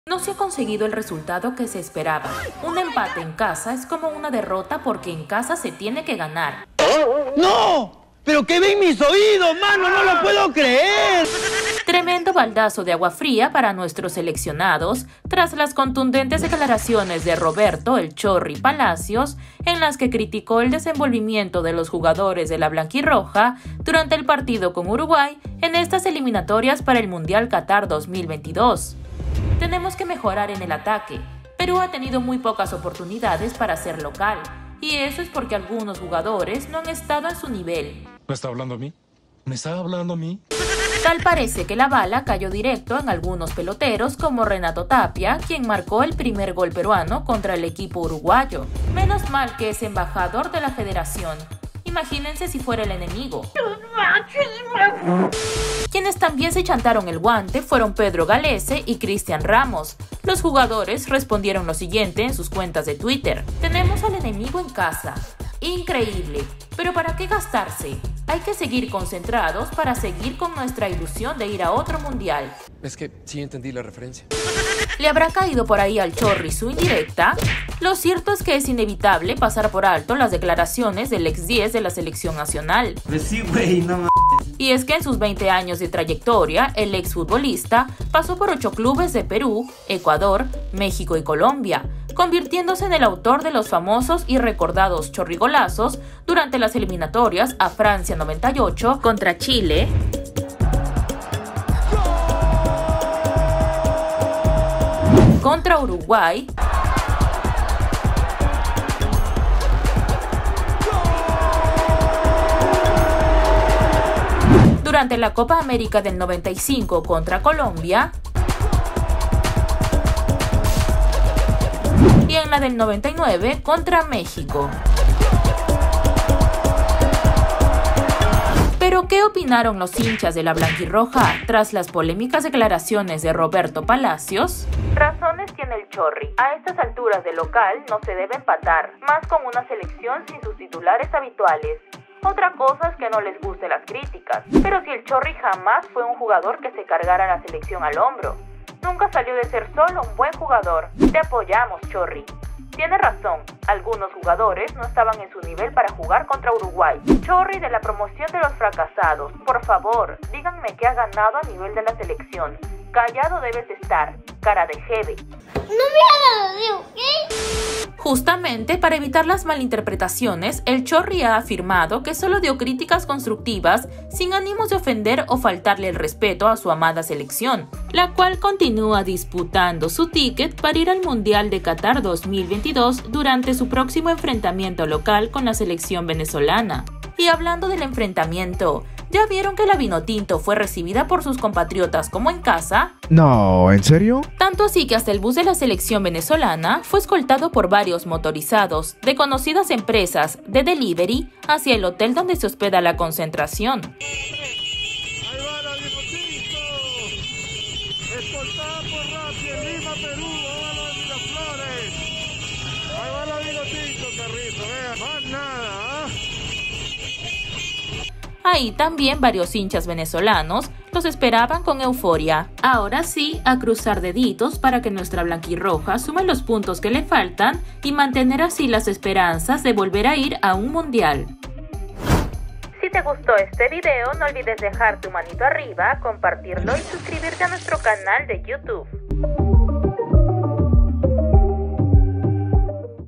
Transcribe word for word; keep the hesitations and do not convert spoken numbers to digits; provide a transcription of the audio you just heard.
No se ha conseguido el resultado que se esperaba. Un empate en casa es como una derrota porque en casa se tiene que ganar. ¡No! ¡Pero qué ven mis oídos, mano! ¡No lo puedo creer! Tremendo baldazo de agua fría para nuestros seleccionados tras las contundentes declaraciones de Roberto "el Chorri" Palacios, en las que criticó el desenvolvimiento de los jugadores de la blanquirroja durante el partido con Uruguay en estas eliminatorias para el Mundial Qatar dos mil veintidós. Tenemos que mejorar en el ataque. Perú ha tenido muy pocas oportunidades para ser local, y eso es porque algunos jugadores no han estado en su nivel. ¿Me está hablando a mí? ¿Me está hablando a mí? Tal parece que la bala cayó directo en algunos peloteros como Renato Tapia, quien marcó el primer gol peruano contra el equipo uruguayo. Menos mal que es embajador de la federación. Imagínense si fuera el enemigo. Quienes también se chantaron el guante fueron Pedro Galese y Cristian Ramos. Los jugadores respondieron lo siguiente en sus cuentas de Twitter: tenemos al enemigo en casa. Increíble, pero ¿para qué gastarse? Hay que seguir concentrados para seguir con nuestra ilusión de ir a otro mundial. Es que sí entendí la referencia. ¿Le habrá caído por ahí al Chorri su indirecta? Lo cierto es que es inevitable pasar por alto las declaraciones del ex diez de la selección nacional. Pues sí, güey, no mames. Y es que en sus veinte años de trayectoria, el exfutbolista pasó por ocho clubes de Perú, Ecuador, México y Colombia, convirtiéndose en el autor de los famosos y recordados chorrigolazos durante las eliminatorias a Francia noventa y ocho contra Chile, contra Uruguay, durante la Copa América del noventa y cinco contra Colombia y en la del noventa y nueve contra México. ¿Pero qué opinaron los hinchas de la blanquirroja tras las polémicas declaraciones de Roberto Palacios? Razones tiene el Chorri. A estas alturas de local no se debe empatar, más con una selección sin sus titulares habituales. Otra cosa es que no les guste las críticas, pero si el Chorri jamás fue un jugador que se cargara la selección al hombro. Nunca salió de ser solo un buen jugador. Te apoyamos, Chorri. Tiene razón, algunos jugadores no estaban en su nivel para jugar contra Uruguay. Chorri de la promoción de los fracasados, por favor, díganme que ha ganado a nivel de la selección. Callado debes estar, cara de jeve. No me hagas de ¿ok? Justamente para evitar las malinterpretaciones, el Chorri ha afirmado que solo dio críticas constructivas sin ánimos de ofender o faltarle el respeto a su amada selección, la cual continúa disputando su ticket para ir al Mundial de Qatar dos mil veintidós durante su próximo enfrentamiento local con la selección venezolana. Y hablando del enfrentamiento, ¿ya vieron que la Vinotinto fue recibida por sus compatriotas como en casa? No, ¿en serio? Tanto así que hasta el bus de la selección venezolana fue escoltado por varios motorizados de conocidas empresas de delivery hacia el hotel donde se hospeda la concentración. Ahí va la Vinotinto, escoltada por Rappi en Lima, Perú, ahora de Miraflores. Ahí va la Vinotinto, carrito, vea, más nada, ¿ah? Ahí también varios hinchas venezolanos los esperaban con euforia. Ahora sí, a cruzar deditos para que nuestra blanquirroja sume los puntos que le faltan y mantener así las esperanzas de volver a ir a un mundial. Si te gustó este video, no olvides dejar tu manito arriba, compartirlo y suscribirte a nuestro canal de YouTube.